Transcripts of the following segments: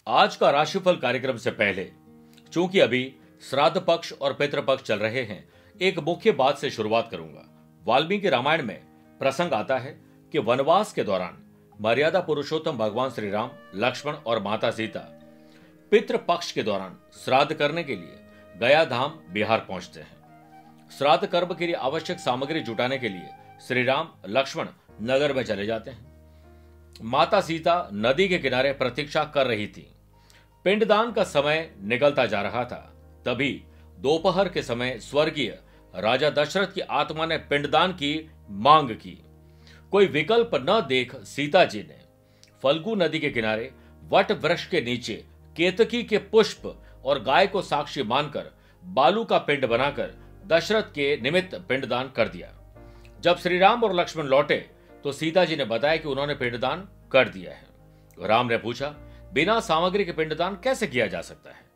आज का राशिफल कार्यक्रम से पहले, चूंकि अभी श्राद्ध पक्ष और पितृपक्ष चल रहे हैं, एक मुख्य बात से शुरुआत करूंगा। वाल्मीकि रामायण में प्रसंग आता है कि वनवास के दौरान मर्यादा पुरुषोत्तम भगवान श्री राम, लक्ष्मण और माता सीता पितृपक्ष के दौरान श्राद्ध करने के लिए गया धाम बिहार पहुंचते हैं। श्राद्ध कर्म के लिए आवश्यक सामग्री जुटाने के लिए श्री राम, लक्ष्मण नगर में चले जाते हैं। माता सीता नदी के किनारे प्रतीक्षा कर रही थी। पिंडदान का समय निकलता जा रहा था। तभी दोपहर के समय स्वर्गीय राजा दशरथ की आत्मा ने पिंडदान की मांग की। कोई विकल्प न देख सीता जी ने फल्गु नदी के किनारे वट वृक्ष के नीचे केतकी के पुष्प और गाय को साक्षी मानकर बालू का पिंड बनाकर दशरथ के निमित्त पिंडदान कर दिया। जब श्री राम और लक्ष्मण लौटे तो सीता जी ने बताया कि उन्होंने पिंडदान कर दिया है। राम ने पूछा, बिना सामग्री के पिंडदान कैसे किया जा सकता है?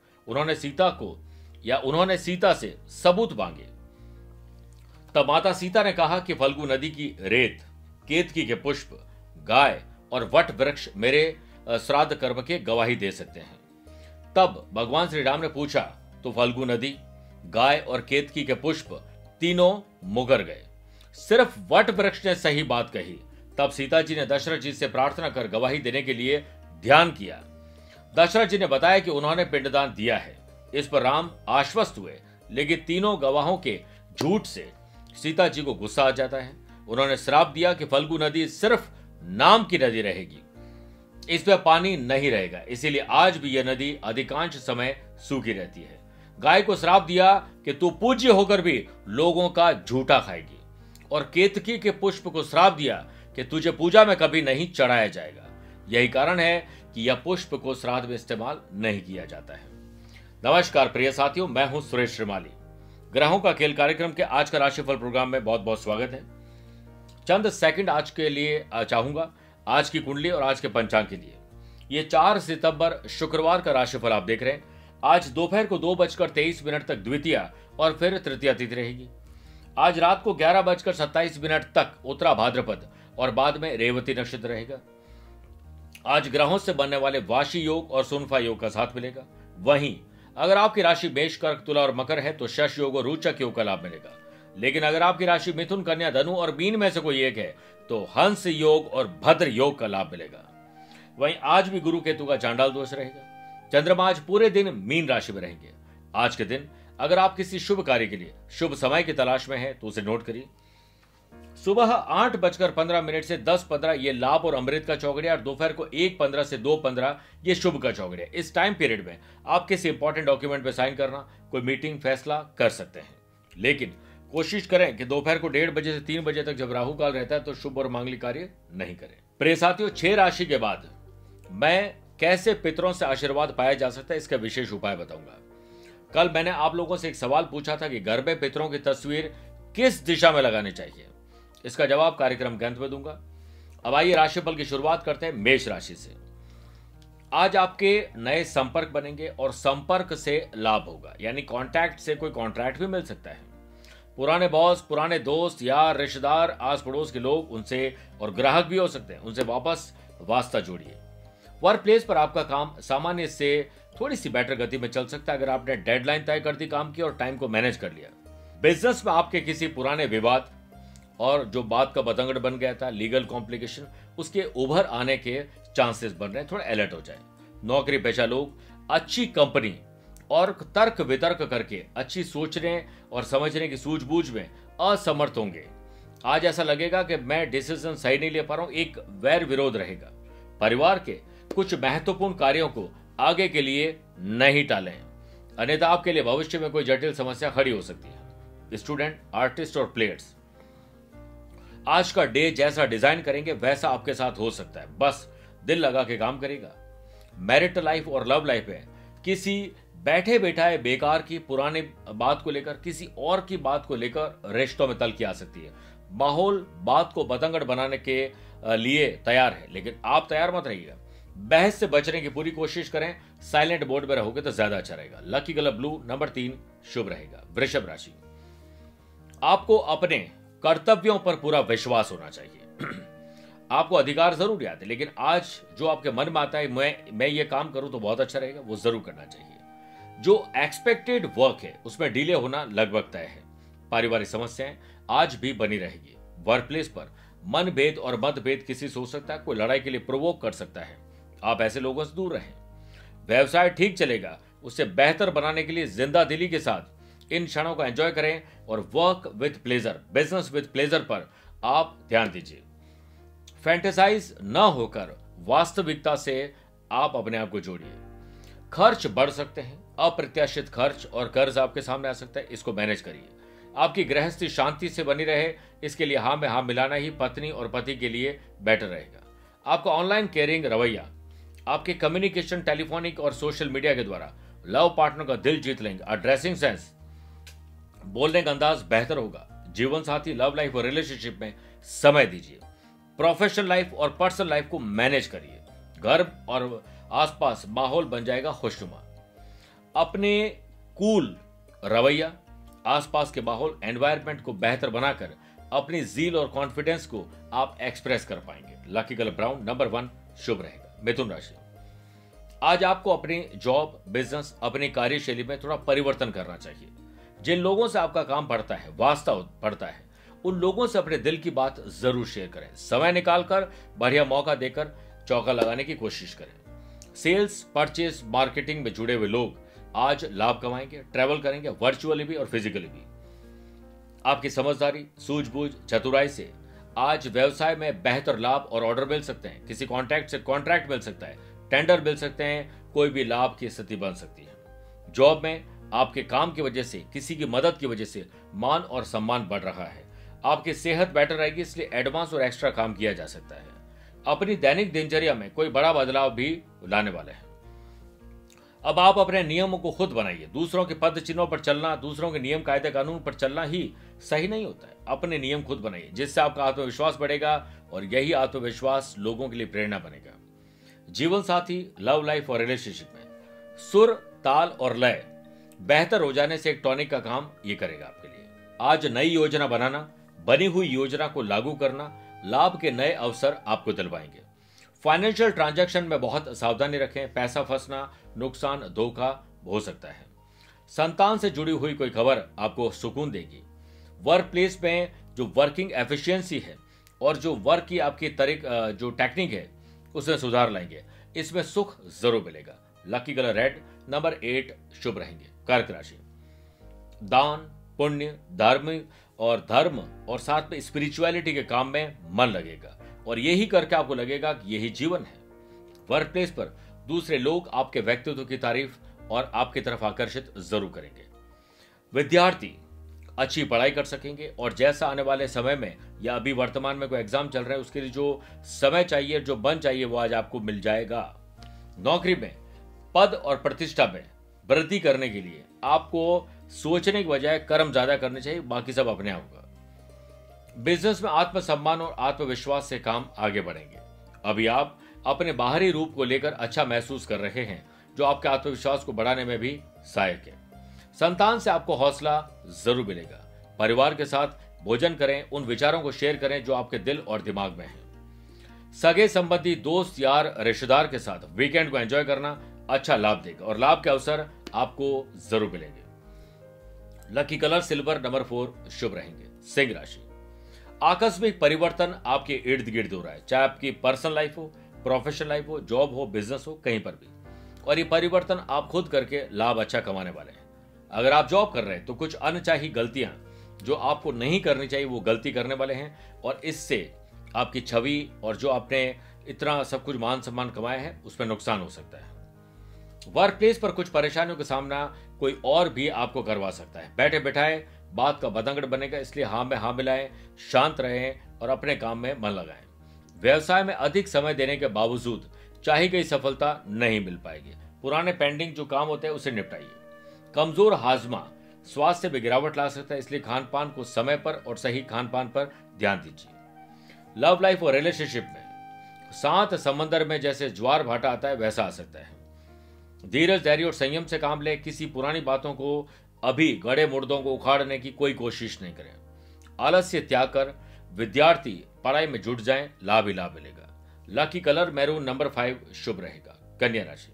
उन्होंने सीता से सबूत मांगे। तब माता सीता ने कहा कि फल्गु नदी की रेत, केतकी के पुष्प, गाय और वट वृक्ष मेरे श्राद्ध कर्म के गवाही दे सकते हैं। तब भगवान श्री राम ने पूछा तो फल्गु नदी, गाय और केतकी के पुष्प तीनों मुकर गए। सिर्फ वट वृक्ष ने सही बात कही। तब सीता जी ने दशरथ जी से प्रार्थना कर गवाही देने के लिए ध्यान किया। दशरथ जी ने बताया कि उन्होंने पिंडदान दिया है। इस पर राम आश्वस्त हुए, लेकिन तीनों गवाहों के झूठ से सीता जी को गुस्सा आ जाता है। उन्होंने श्राप दिया कि फल्गु नदी सिर्फ नाम की नदी रहेगी, इसमें पानी नहीं रहेगा, इसीलिए आज भी यह नदी अधिकांश समय सूखी रहती है। गाय को श्राप दिया कि तू पूज्य होकर भी लोगों का झूठा खाएगी, और केतकी के पुष्प को श्राप दिया कि तुझे पूजा में कभी नहीं चढ़ाया जाएगा। यही कारण है कि यह पुष्प को श्राद्ध में इस्तेमाल नहीं किया जाता है। नमस्कार प्रिय साथियों, मैं हूं सुरेश श्रीमाली। ग्रहों का खेल कार्यक्रम के आज का राशिफल प्रोग्राम में बहुत बहुत स्वागत है। चंद सेकंड आज के लिए चाहूंगा, आज की कुंडली और आज के पंचांग के लिए। ये 4 सितंबर शुक्रवार का राशिफल आप देख रहे हैं। आज दोपहर को 2:23 तक द्वितीया और फिर तृतीया तिथि रहेगी। आज रात को 11:27 तक उत्तरा भाद्रपद और बाद में रेवती नक्षत्र रहेगा। आज ग्रहों से बनने वाले वाशी योग और सुनफा योग का साथ मिलेगा। वहीं अगर आपकी राशि मेष, कर्क, तुला और मकर है तो शश योग और रोचक योग का लाभ मिलेगा। लेकिन अगर आपकी राशि मिथुन, कन्या, धनु और मीन में से कोई एक है तो हंस योग और भद्र योग का लाभ मिलेगा। वहीं आज भी गुरु केतु का चांडाल दोष रहेगा। चंद्रमा आज पूरे दिन मीन राशि में रहेंगे। आज के दिन अगर आप किसी शुभ कार्य के लिए शुभ समय की तलाश में है तो उसे नोट करिए। सुबह 8:15 से 10:15 ये लाभ और अमृत का चौघड़िया, और दोपहर को 1:15 से 2:15 ये शुभ का चौघड़िया। इस टाइम पीरियड में आप किसी इंपॉर्टेंट डॉक्यूमेंट पे साइन करना, कोई मीटिंग, फैसला कर सकते हैं। लेकिन कोशिश करें कि दोपहर को 1:30 से 3 बजे तक जब राहु काल रहता है तो शुभ और मांगलिक कार्य नहीं करें। प्रिय साथियों, 6 राशि के बाद मैं कैसे पितरों से आशीर्वाद पाया जा सकता है इसका विशेष उपाय बताऊंगा। कल मैंने आप लोगों से एक सवाल पूछा था कि घर में पितरों की तस्वीर किस दिशा में लगानी चाहिए। इसका जवाब कार्यक्रम के अंत में दूंगा। अब आइए राशिफल की शुरुआत करते हैं मेष राशि से। आज आपके नए संपर्क बनेंगे और संपर्क से लाभ होगा, यानी कॉन्टैक्ट से कोई कॉन्ट्रैक्ट भी मिल सकता है। पुराने बॉस, पुराने दोस्त, यार, रिश्तेदार, आस पड़ोस के लोग, उनसे और ग्राहक भी हो सकते हैं, उनसे वापस वास्ता जोड़िए। वर्क प्लेस पर आपका काम सामान्य से थोड़ी सी बेटर गति में चल सकता है अगर आपने डेडलाइन तय कर दी काम की और टाइम को मैनेज कर लिया। बिजनेस में आपके किसी पुराने विवाद और जो बात का बतंगड़ बन गया था, लीगल कॉम्प्लिकेशन, उसके उभर आने के चांसेस बन रहे हैं, थोड़ा अलर्ट हो जाए। नौकरी पेशा लोग अच्छी कंपनी और तर्क वितर्क करके अच्छी सोचने और समझने की सूझबूझ में असमर्थ होंगे। आज ऐसा लगेगा कि मैं डिसीजन सही नहीं ले पा रहा हूं, एक वैर विरोध रहेगा। परिवार के कुछ महत्वपूर्ण कार्यों को आगे के लिए नहीं टालें, अन्यथा आपके लिए भविष्य में कोई जटिल समस्या खड़ी हो सकती है। स्टूडेंट, आर्टिस्ट और प्लेयर्स, आज का डे जैसा डिजाइन करेंगे वैसा आपके साथ हो सकता है, बस दिल लगा के काम करेगा। मैरिटल लाइफ और लव लाइफ में किसी बैठे बैठाए बेकार की पुरानी बात को लेकर, किसी और की बात को लेकर रिश्तों में तल्खी आ सकती है। माहौल बात को बतंगड़ बनाने के लिए तैयार है, लेकिन आप तैयार मत रहिएगा। बहस से बचने की पूरी कोशिश करें। साइलेंट मोड में रहोगे तो ज्यादा अच्छा रहेगा। लकी कलर ब्लू, नंबर 3 शुभ रहेगा। वृषभ राशि, आपको अपने कर्तव्यों पर पूरा विश्वास होना चाहिए। आपको अधिकार जरूर याद है, लेकिन आज जो आपके मन में आता है मैं ये काम करूं तो बहुत अच्छा रहेगा, वो जरूर करना चाहिए। जो एक्सपेक्टेड वर्क है उसमें डिले होना लगभग तय है। पारिवारिक समस्याएं आज भी बनी रहेगी। वर्क प्लेस पर मनभेद और मतभेद किसी से हो सकता है, कोई लड़ाई के लिए प्रोवोक कर सकता है। आप ऐसे लोगों से दूर रहें। व्यवसाय ठीक चलेगा, उसे बेहतर बनाने के लिए जिंदा दिली के साथ इन क्षणों को एंजॉय करें और work with pleasure, business with pleasure पर आप ध्यान दीजिए। फैंटेसाइज न होकर वास्तविकता से आप अपने आप को जोड़िए। खर्च बढ़ सकते हैं, अप्रत्याशित खर्च और कर्ज आपके सामने आ सकता है, इसको मैनेज करिए। आपकी गृहस्थी शांति से बनी रहे, इसके लिए हाँ में हाँ मिलाना ही पत्नी और पति के लिए बेटर रहेगा। आपका ऑनलाइन केयरिंग रवैया, आपके कम्युनिकेशन टेलीफोनिक और सोशल मीडिया के द्वारा लव पार्टनर का दिल जीत लेंगे। ड्रेसिंग सेंस, बोलने का अंदाज बेहतर होगा। जीवन साथी, लव लाइफ और रिलेशनशिप में समय दीजिए। प्रोफेशनल लाइफ और पर्सनल लाइफ को मैनेज करिए। घर और आसपास माहौल बन जाएगा खुशनुमा। अपने कूल रवैया, आसपास के माहौल, एनवायरनमेंट को बेहतर बनाकर अपनी जील और कॉन्फिडेंस को आप एक्सप्रेस कर पाएंगे। लकी कलर ब्राउन, नंबर 1 शुभ रहेगा। मिथुन राशि, आज आपको अपनी जॉब, बिजनेस, अपनी कार्यशैली में थोड़ा परिवर्तन करना चाहिए। जिन लोगों से आपका काम पड़ता है, वास्ता पड़ता है, उन लोगों से अपने दिल की बात जरूर शेयर करें। समय निकालकर बढ़िया मौका देकर चौका लगाने की कोशिश करें। सेल्स, परचेज, मार्केटिंग में जुड़े हुए लोग आज लाभ कमाएंगे। ट्रैवल करेंगे, वर्चुअली भी और फिजिकली भी। आपकी समझदारी, सूझबूझ, चतुराई से आज व्यवसाय में बेहतर लाभ और ऑर्डर मिल सकते हैं। किसी कॉन्ट्रैक्ट से कॉन्ट्रैक्ट मिल सकता है, टेंडर मिल सकते हैं, कोई भी लाभ की स्थिति बन सकती है। जॉब में आपके काम की वजह से, किसी की मदद की वजह से मान और सम्मान बढ़ रहा है। आपकी सेहत बेटर रहेगी, इसलिए एडवांस और एक्स्ट्रा काम किया जा सकता है। अपनी दैनिक दिनचर्या में कोई बड़ा बदलाव भी लाने वाले हैं। अब आप अपने नियमों को खुद बनाइए। दूसरों के पद चिन्हों पर चलना, दूसरों के नियम कायदे कानून पर चलना ही सही नहीं होता है। अपने नियम खुद बनाइए, जिससे आपका आत्मविश्वास बढ़ेगा और यही आत्मविश्वास लोगों के लिए प्रेरणा बनेगा। जीवन साथी, लव लाइफ और रिलेशनशिप में सुर, ताल और लय बेहतर हो जाने से एक टॉनिक का काम ये करेगा आपके लिए। आज नई योजना बनाना, बनी हुई योजना को लागू करना लाभ के नए अवसर आपको दिलवाएंगे। फाइनेंशियल ट्रांजैक्शन में बहुत सावधानी रखें। पैसा फंसना, नुकसान, धोखा हो सकता है। संतान से जुड़ी हुई कोई खबर आपको सुकून देगी। वर्क प्लेस में जो वर्किंग एफिशिएंसी है और जो वर्क की आपकी जो टेक्निक है उसमें सुधार लाएंगे। इसमें सुख जरूर मिलेगा। लकी कलर रेड, नंबर 8 शुभ रहेंगे। कर्क राशि, दान, पुण्य, धर्म और साथ में स्पिरिचुअलिटी के काम में मन लगेगा और यही करके आपको लगेगा कि यही जीवन है। वर्क प्लेस पर दूसरे लोग आपके व्यक्तित्व की तारीफ और आपकी तरफ आकर्षित जरूर करेंगे। विद्यार्थी अच्छी पढ़ाई कर सकेंगे और जैसा आने वाले समय में या अभी वर्तमान में कोई एग्जाम चल रहा है उसके लिए जो समय चाहिए, जो बन चाहिए, वो आज आपको मिल जाएगा। नौकरी में पद और प्रतिष्ठा में वृद्धि करने के लिए आपको सोचने की बजाय कर्म ज्यादा करने चाहिए, बाकी सब अपने आप होगा। बिजनेस में आत्मसम्मान और आत्मविश्वास से काम आगे बढ़ेंगे। अभी आप अपने बाहरी रूप को लेकर अच्छा महसूस कर रहे हैं, जो आपके आत्मविश्वास को बढ़ाने में भी सहायक है। संतान से आपको हौसला जरूर मिलेगा। परिवार के साथ भोजन करें, उन विचारों को शेयर करें जो आपके दिल और दिमाग में है। सगे संबंधी, दोस्त, यार, रिश्तेदार के साथ वीकेंड को एंजॉय करना अच्छा लाभ देगा और लाभ के अवसर आपको जरूर मिलेंगे। लकी कलर सिल्वर, नंबर 4 शुभ रहेंगे। सिंह राशि, आकस्मिक परिवर्तन आपके इर्द गिर्द हो रहा है, चाहे आपकी पर्सनल लाइफ हो, प्रोफेशनल लाइफ हो, जॉब हो, बिजनेस हो, कहीं पर भी। और ये परिवर्तन आप खुद करके लाभ अच्छा कमाने वाले हैं। अगर आप जॉब कर रहे हैं तो कुछ अनचाही गलतियां जो आपको नहीं करनी चाहिए वो गलती करने वाले हैं और इससे आपकी छवि और जो आपने इतना सब कुछ मान सम्मान कमाया है उसमें नुकसान हो सकता है। वर्क प्लेस पर कुछ परेशानियों का सामना कोई और भी आपको करवा सकता है। बैठे बैठाए बात का बतंगड़ बनेगा, इसलिए हाँ में हाँ मिलाएं, शांत रहें और अपने काम में मन लगाएं। व्यवसाय में अधिक समय देने के बावजूद चाही गई सफलता नहीं मिल पाएगी। पुराने पेंडिंग जो काम होते हैं उसे निपटाइए। कमजोर हाजमा स्वास्थ्य में गिरावट ला सकता है, इसलिए खान पान को समय पर और सही खान पान पर ध्यान दीजिए। लव लाइफ और रिलेशनशिप में सात समंदर में जैसे ज्वार भाटा आता है वैसा आ सकता है। धीरज, धैर्य और संयम से काम ले। किसी पुरानी बातों को, अभी गड़े मुर्दों को उखाड़ने की कोई कोशिश नहीं करें। आलस्य त्याग कर विद्यार्थी पढ़ाई में जुट जाएं, लाभ ही लाभ मिलेगा। लकी कलर मैरून, नंबर 5 शुभ रहेगा। कन्या राशि,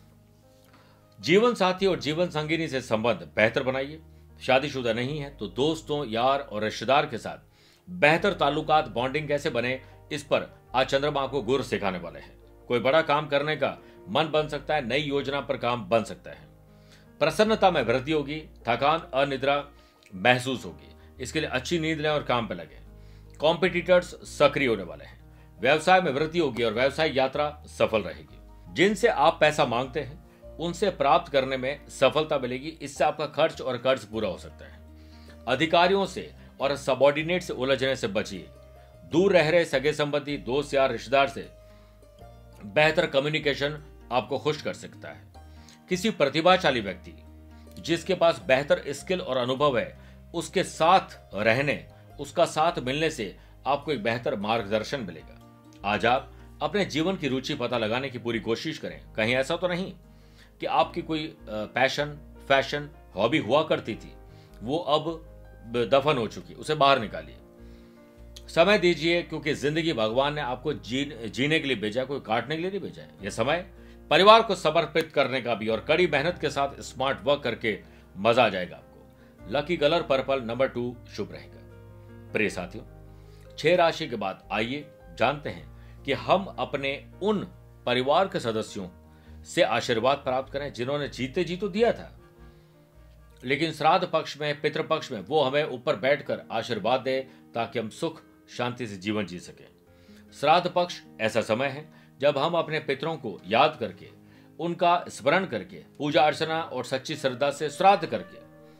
जीवन साथी और जीवन संगिनी से संबंध बेहतर बनाइए। शादीशुदा नहीं है तो दोस्तों, यार और रिश्तेदार के साथ बेहतर ताल्लुकात, बॉन्डिंग कैसे बने, इस पर आज चंद्रमा आपको गुर सिखाने वाले हैं। कोई बड़ा काम करने का मन बन सकता है, नई योजना पर काम बन सकता है। प्रसन्नता में वृद्धि होगी, थकान, अनिद्रा महसूस होगी। इसके लिए अच्छी नींद लें और काम पर लगे। कॉम्पिटिटर्स सक्रिय होने वाले हैं। व्यवसाय में वृद्धि होगी और व्यवसाय यात्रा सफल रहेगी। जिनसे आप पैसा मांगते हैं उनसे प्राप्त करने में सफलता मिलेगी। इससे आपका खर्च और कर्ज पूरा हो सकता है। अधिकारियों से और सबॉर्डिनेट से उलझने से बचिए। दूर रह रहे सगे संबंधी, दोस्त या रिश्तेदार से बेहतर कम्युनिकेशन आपको खुश कर सकता है। किसी प्रतिभाशाली व्यक्ति जिसके पास बेहतर स्किल और अनुभव है, उसके साथ रहने, उसका साथ मिलने से आपको एक बेहतर मार्गदर्शन मिलेगा। आज आप अपने जीवन की रुचि पता लगाने की पूरी कोशिश करें। कहीं ऐसा तो नहीं कि आपकी कोई पैशन, फैशन, हॉबी हुआ करती थी, वो अब दफन हो चुकी, उसे बाहर निकालिए। समय दीजिए, क्योंकि जिंदगी भगवान ने आपको जीने के लिए भेजा, कोई काटने के लिए नहीं भेजा है। यह समय परिवार को समर्पित करने का भी, और कड़ी मेहनत के साथ स्मार्ट वर्क करके मजा आ जाएगा आपको। लकी कलर पर्पल, नंबर 2 शुभ रहेगा। प्रिय साथियों, 6 राशि के बाद आइए जानते हैं कि हम अपने उन परिवार के सदस्यों से आशीर्वाद प्राप्त करें जिन्होंने जीते जी तो दिया था, लेकिन श्राद्ध पक्ष में, पितृपक्ष में वो हमें ऊपर बैठकर आशीर्वाद दे ताकि हम सुख शांति से जीवन जी सकें। श्राद्ध पक्ष ऐसा समय है जब हम अपने पितरों को याद करके, उनका स्मरण करके, पूजा अर्चना और सच्ची श्रद्धा से श्राद्ध करके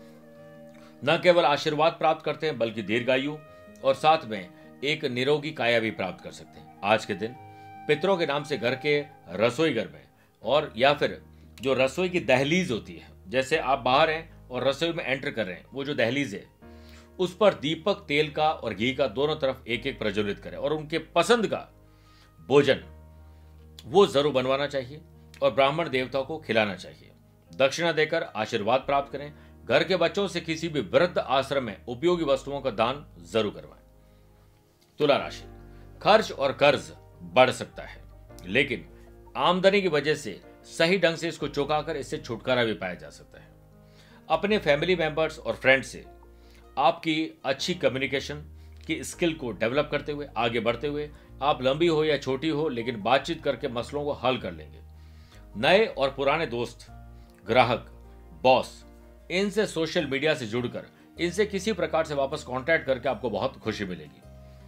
न केवल आशीर्वाद प्राप्त करते हैं बल्कि दीर्घायु और साथ में एक निरोगी काया भी प्राप्त कर सकते हैं। आज के दिन पितरों के नाम से घर के रसोई घर में, और या फिर जो रसोई की दहलीज होती है, जैसे आप बाहर हैं और रसोई में एंटर कर रहे हैं, वो जो दहलीज है उस पर दीपक तेल का और घी का दोनों तरफ एक एक प्रज्वलित करें और उनके पसंद का भोजन वो जरूर बनवाना चाहिए और ब्राह्मण देवताओं को खिलाना चाहिए। दक्षिणा देकर आशीर्वाद प्राप्त करें। घर के बच्चों से किसी भी वृद्ध आश्रम में उपयोगी वस्तुओं का दान जरूर करवाएं। तुला राशि, खर्च और कर्ज बढ़ सकता है, लेकिन आमदनी की वजह से सही ढंग से इसको चुकाकर इससे छुटकारा भी पाया जा सकता है। अपने फैमिली मेंबर्स और फ्रेंड्स से आपकी अच्छी कम्युनिकेशन की स्किल को डेवलप करते हुए आगे बढ़ते हुए, आप लंबी हो या छोटी हो लेकिन बातचीत करके मसलों को हल कर लेंगे। नए और पुराने दोस्त, ग्राहक, बॉस, इनसे सोशल मीडिया से जुड़कर इनसे किसी प्रकार से वापस कांटेक्ट करके आपको बहुत खुशी मिलेगी।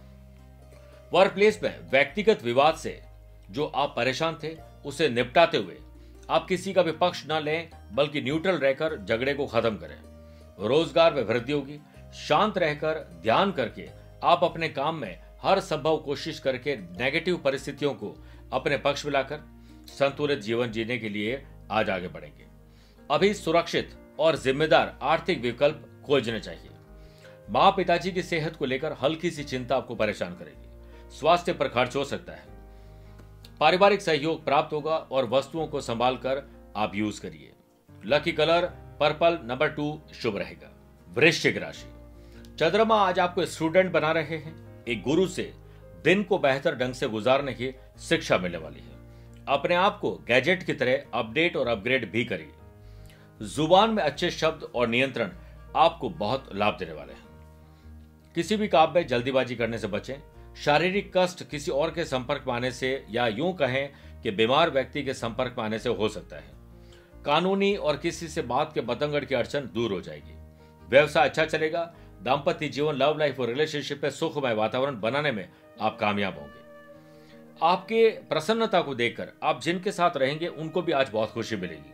वर्क प्लेस में व्यक्तिगत विवाद से जो आप परेशान थे उसे निपटाते हुए आप किसी का भी पक्ष न लें बल्कि न्यूट्रल रहकर झगड़े को खत्म करें। रोजगार में वृद्धि होगी। शांत रहकर ध्यान करके आप अपने काम में हर संभव कोशिश करके नेगेटिव परिस्थितियों को अपने पक्ष में लाकर संतुलित जीवन जीने के लिए आज आगे बढ़ेंगे। अभी सुरक्षित और जिम्मेदार आर्थिक विकल्प खोजने चाहिए। माँ पिताजी की सेहत को लेकर हल्की सी चिंता आपको परेशान करेगी। स्वास्थ्य पर खर्च हो सकता है। पारिवारिक सहयोग प्राप्त होगा और वस्तुओं को संभालकर आप यूज करिए। लकी कलर पर्पल, नंबर 2 शुभ रहेगा। वृश्चिक राशि, चंद्रमा आज आपको स्टूडेंट बना रहे हैं। एक गुरु से दिन को बेहतर ढंग से गुजारने की शिक्षा मिलने वाली है। अपने आप को गैजेट की तरह अपडेट और अपग्रेड भी करिए। जुबान में अच्छे शब्द और नियंत्रण आपको बहुत लाभ देने वाले हैं। किसी भी काम में जल्दीबाजी करने से बचें। शारीरिक कष्ट किसी और के संपर्क में आने से या यूं कहें कि बीमार व्यक्ति के संपर्क में आने से हो सकता है। कानूनी और किसी से बात के बतंगड़ की अड़चन दूर हो जाएगी। व्यवसाय अच्छा चलेगा। दाम्पत्य जीवन, लव लाइफ और रिलेशनशिप में सुखमय वातावरण बनाने में आप कामयाब होंगे। आपके प्रसन्नता को देखकर आप जिनके साथ रहेंगे उनको भी आज बहुत खुशी मिलेगी।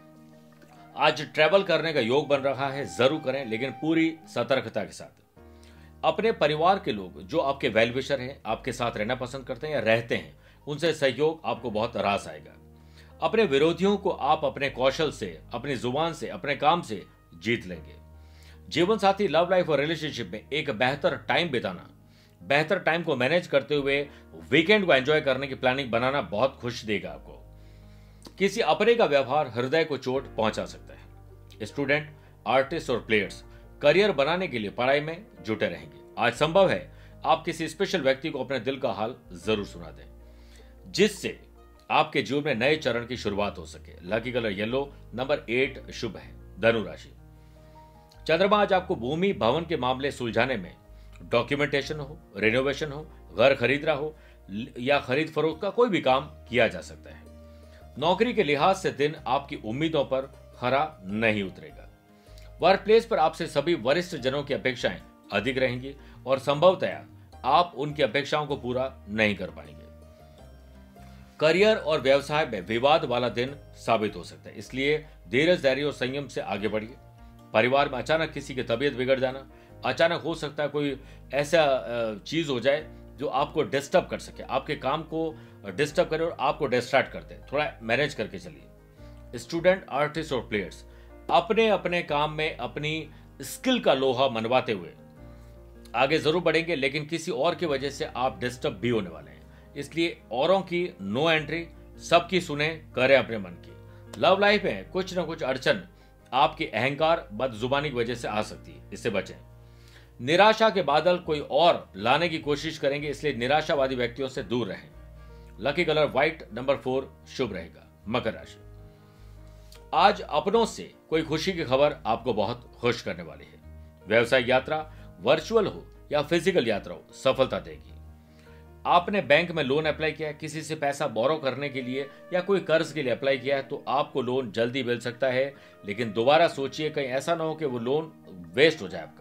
आज ट्रैवल करने का योग बन रहा है, जरूर करें लेकिन पूरी सतर्कता के साथ। अपने परिवार के लोग जो आपके वेल विशर हैं, आपके साथ रहना पसंद करते हैं या रहते हैं, उनसे सहयोग आपको बहुत रास आएगा। अपने विरोधियों को आप अपने कौशल से, अपनी जुबान से, अपने काम से जीत लेंगे। जीवन साथी, लव लाइफ और रिलेशनशिप में एक बेहतर टाइम बिताना, बेहतर टाइम को मैनेज करते हुए वीकेंड को एंजॉय करने की प्लानिंग बनाना बहुत खुश देगा आपको। किसी अपने का व्यवहार हृदय को चोट पहुंचा सकता है। स्टूडेंट, आर्टिस्ट और प्लेयर्स करियर बनाने के लिए पढ़ाई में जुटे रहेंगे। आज संभव है आप किसी स्पेशल व्यक्ति को अपने दिल का हाल जरूर सुना दें, जिससे आपके जीवन में नए चरण की शुरुआत हो सके। लकी कलर येलो, नंबर 8 शुभ है। धनु राशि, चंद्रमा आज आपको भूमि भवन के मामले सुलझाने में, डॉक्यूमेंटेशन हो, रिनोवेशन हो, घर खरीदना हो या खरीद फरोख्त का कोई भी काम किया जा सकता है। नौकरी के लिहाज से दिन आपकी उम्मीदों पर खरा नहीं उतरेगा। वर्क प्लेस पर आपसे सभी वरिष्ठ जनों की अपेक्षाएं अधिक रहेंगी और संभवतया आप उनकी अपेक्षाओं को पूरा नहीं कर पाएंगे। करियर और व्यवसाय में विवाद वाला दिन साबित हो सकता है, इसलिए धीरज, धैर्य और संयम से आगे बढ़िए। परिवार में अचानक किसी की तबीयत बिगड़ जाना, अचानक हो सकता है कोई ऐसा चीज हो जाए जो आपको डिस्टर्ब कर सके, आपके काम को डिस्टर्ब करे और आपको डिस्ट्रैक्ट करते हैं, थोड़ा मैनेज करके चलिए। स्टूडेंट, आर्टिस्ट और प्लेयर्स अपने अपने काम में अपनी स्किल का लोहा मनवाते हुए आगे जरूर बढ़ेंगे, लेकिन किसी और की वजह से आप डिस्टर्ब भी होने वाले हैं, इसलिए औरों की नो एंट्री, सबकी सुने, करें अपने मन की। लव लाइफ में कुछ न कुछ अड़चन आपकी अहंकार, बदजुबानी की वजह से आ सकती है, इससे बचें। निराशा के बादल कोई और लाने की कोशिश करेंगे, इसलिए निराशावादी व्यक्तियों से दूर रहें। लकी कलर व्हाइट, नंबर 4 शुभ रहेगा। मकर राशि, आज अपनों से कोई खुशी की खबर आपको बहुत खुश करने वाली है। व्यवसायिक यात्रा, वर्चुअल हो या फिजिकल यात्रा हो, सफलता देगी। आपने बैंक में लोन अप्लाई किया है, किसी से पैसा बोरो करने के लिए या कोई कर्ज के लिए अप्लाई किया है, तो आपको लोन जल्दी मिल सकता है, लेकिन दोबारा सोचिए कहीं ऐसा ना हो कि वो लोन वेस्ट हो जाए आपका।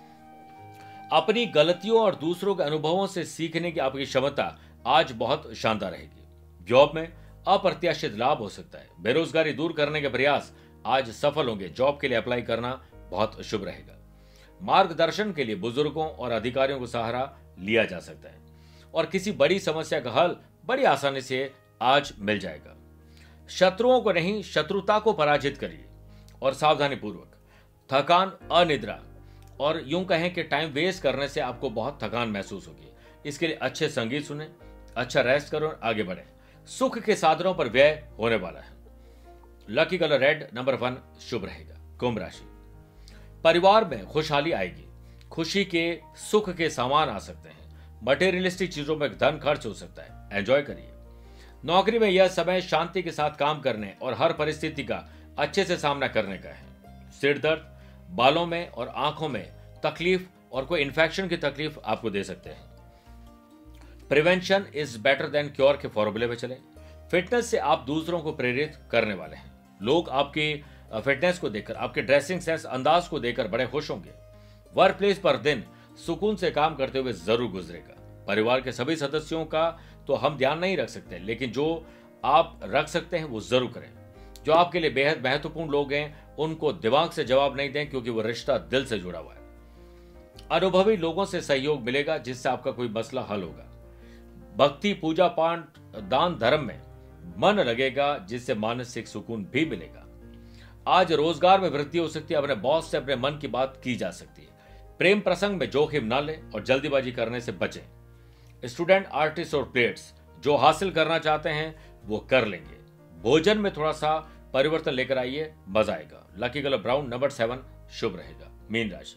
अपनी गलतियों और दूसरों के अनुभवों से सीखने की आपकी क्षमता आज बहुत शानदार रहेगी। जॉब में अप्रत्याशित लाभ हो सकता है। बेरोजगारी दूर करने के प्रयास आज सफल होंगे। जॉब के लिए अप्लाई करना बहुत शुभ रहेगा। मार्गदर्शन के लिए बुजुर्गों और अधिकारियों को सहारा लिया जा सकता है और किसी बड़ी समस्या का हल बड़ी आसानी से आज मिल जाएगा। शत्रुओं को नहीं, शत्रुता को पराजित करिए और सावधानी पूर्वक। थकान, अनिद्रा और यूं कहें कि टाइम वेस्ट करने से आपको बहुत थकान महसूस होगी, इसके लिए अच्छे संगीत सुने, अच्छा रेस्ट करो और आगे बढ़े। सुख के साधनों पर व्यय होने वाला है। लकी कलर रेड, नंबर 1 शुभ रहेगा। कुंभ राशि, परिवार में खुशहाली आएगी। खुशी के, सुख के सामान आ सकते हैं। मटेरियलिस्टिक चीजों में धन खर्च हो सकता है, एंजॉय करिए। नौकरी में यह समय शांति के साथ काम करने और हर परिस्थिति का अच्छे से सामना करने का है। सिर दर्द, बालों में और आंखों में तकलीफ और कोई इन्फेक्शन की तकलीफ आपको दे सकते हैं। Prevention is better than cure के फॉर्मूले में चले। फिटनेस से आप दूसरों को प्रेरित करने वाले हैं। लोग आपकी फिटनेस को देखकर, आपके ड्रेसिंग सेंस, अंदाज को देखकर बड़े खुश होंगे। वर्क प्लेस पर दिन सुकून से काम करते हुए जरूर गुजरेगा। परिवार के सभी सदस्यों का तो हम ध्यान नहीं रख सकते, लेकिन जो आप रख सकते हैं वो जरूर करें। जो आपके लिए बेहद महत्वपूर्ण लोग हैं उनको दिमाग से जवाब नहीं दें, क्योंकि वो रिश्ता दिल से जुड़ा हुआ है। अनुभवी लोगों से सहयोग मिलेगा, जिससे आपका कोई मसला हल होगा। भक्ति, पूजा पाठ, दान धर्म में मन लगेगा, जिससे मानसिक सुकून भी मिलेगा। आज रोजगार में वृद्धि हो सकती है। अपने बॉस से अपने मन की बात की जा सकती है। प्रेम प्रसंग में जोखिम न लें और जल्दीबाजी करने से बचें। स्टूडेंट, आर्टिस्ट और प्लेयर्स जो हासिल करना चाहते हैं वो कर लेंगे। भोजन में थोड़ा सा परिवर्तन लेकर आइए, मजा आएगा। लकी कलर ब्राउन, नंबर 7 शुभ रहेगा। मीन राशि,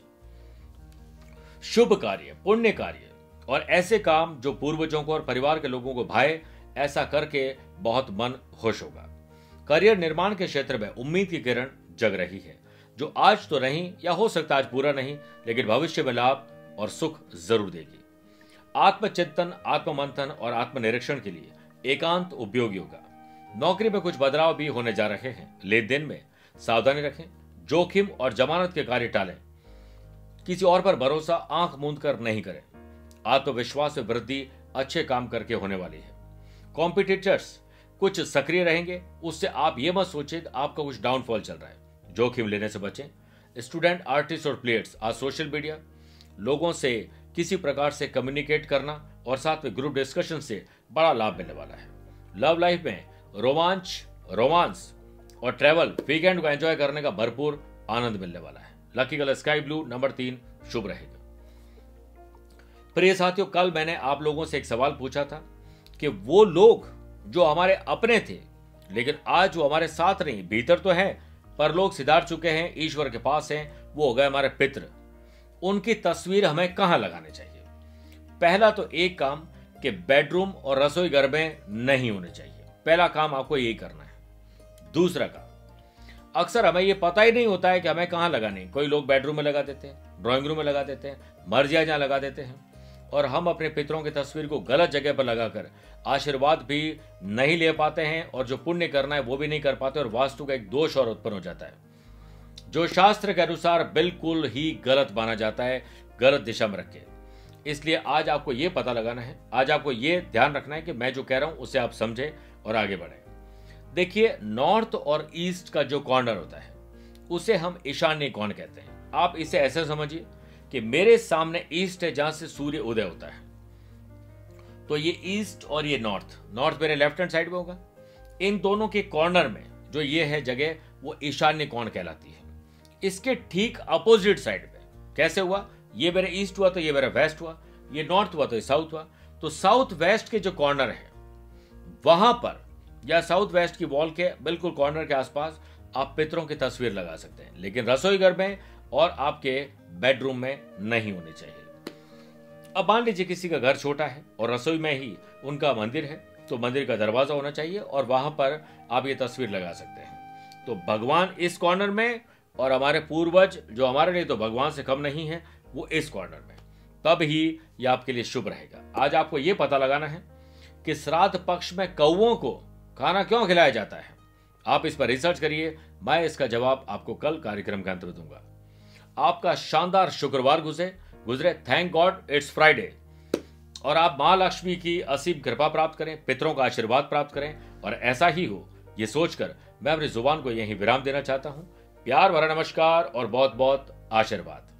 शुभ कार्य, पुण्य कार्य और ऐसे काम जो पूर्वजों को और परिवार के लोगों को भाए, ऐसा करके बहुत मन खुश होगा। करियर निर्माण के क्षेत्र में उम्मीद की किरण जग रही है, जो आज तो नहीं या हो सकता है आज पूरा नहीं, लेकिन भविष्य में लाभ और सुख जरूर देगी। आत्मचिंतन, आत्ममंथन और आत्मनिरीक्षण के लिए एकांत उपयोगी होगा। नौकरी में कुछ बदलाव भी होने जा रहे हैं। लेन देन में सावधानी रखें। जोखिम और जमानत के कार्य टालें। किसी और पर भरोसा आंख मूंद कर नहीं करें। आत्मविश्वास में वृद्धि अच्छे काम करके होने वाली है। कॉम्पिटिटर्स कुछ सक्रिय रहेंगे, उससे आप ये मत सोचें आपका कुछ डाउनफॉल चल रहा है। जोखिम लेने से बचें। स्टूडेंट, आर्टिस्ट और प्लेयर्स आज सोशल मीडिया, लोगों से किसी प्रकार से कम्युनिकेट करना और साथ में ग्रुप डिस्कशन से बड़ा लाभ मिलने वाला है। लव लाइफ में रोमांस और ट्रैवल, वीकेंड को एंजॉय करने का भरपूर आनंद मिलने वाला है। Lucky colour sky blue, number 3 शुभ रहेगा। प्रिय साथियों, कल मैंने आप लोगों से एक सवाल पूछा था कि वो लोग जो हमारे अपने थे लेकिन आज वो हमारे साथ नहीं, भीतर तो हैं पर लोग सिधार चुके हैं, ईश्वर के पास हैं, वो हो गए हमारे पितृ। उनकी तस्वीर हमें कहां लगानी चाहिए? पहला तो एक काम कि बेडरूम और रसोई घर में नहीं होने चाहिए। पहला काम आपको यही करना है। दूसरा काम, अक्सर हमें यह पता ही नहीं होता है कि हमें कहां लगाने। कोई लोग बेडरूम में लगा देते हैं, ड्राइंग रूम में लगा देते हैं, मर्जिया जहां लगा देते हैं, और हम अपने पितरों की तस्वीर को गलत जगह पर लगाकर आशीर्वाद भी नहीं ले पाते हैं और जो पुण्य करना है वो भी नहीं कर पाते, और वास्तु का एक दोष और उत्पन्न हो जाता है, जो शास्त्र के अनुसार बिल्कुल ही गलत माना जाता है, गलत दिशा में रखे। इसलिए आज आपको यह पता लगाना है, आज आपको यह ध्यान रखना है कि मैं जो कह रहा हूं उसे आप समझे और आगे बढ़े। देखिए, नॉर्थ और ईस्ट का जो कॉर्नर होता है उसे हम ईशान्य कोण कहते हैं। आप इसे ऐसे समझिए कि मेरे सामने ईस्ट है जहां से सूर्य उदय होता है, तो ये ईस्ट और ये नॉर्थ, नॉर्थ मेरे लेफ्ट हैंड साइड में होगा। इन दोनों के कॉर्नर में जो ये है जगह वो ईशान्य कोण कहलाती है। इसके ठीक अपोजिट साइड पे कैसे हुआ, ये मेरे ईस्ट हुआ तो ये मेरा वेस्ट हुआ, ये नॉर्थ हुआ तो ये साउथ हुआ। तो साउथ वेस्ट के जो कॉर्नर है वहां पर या साउथ वेस्ट की वॉल के बिल्कुल कॉर्नर के आसपास आप पितरों की तस्वीर लगा सकते हैं, लेकिन रसोई घर में और आपके बेडरूम में नहीं होनी चाहिए। अब मान लीजिए किसी का घर छोटा है और रसोई में ही उनका मंदिर है, तो मंदिर का दरवाजा होना चाहिए और वहां पर आप ये तस्वीर लगा सकते हैं। तो भगवान इस कॉर्नर में और हमारे पूर्वज जो हमारे लिए तो भगवान से कम नहीं है वो इस कॉर्नर में, तब ही ये आपके लिए शुभ रहेगा। आज आपको ये पता लगाना है कि श्राद्ध पक्ष में कौओं को खाना क्यों खिलाया जाता है। आप इस पर रिसर्च करिए, मैं इसका जवाब आपको कल कार्यक्रम के अंत में दूंगा। आपका शानदार शुक्रवार गुजरे। थैंक गॉड इट्स फ्राइडे, और आप महालक्ष्मी की असीम कृपा प्राप्त करें, पितरों का आशीर्वाद प्राप्त करें, और ऐसा ही हो ये सोचकर मैं अपनी जुबान को यहीं विराम देना चाहता हूं। प्यार भरा नमस्कार और बहुत बहुत आशीर्वाद।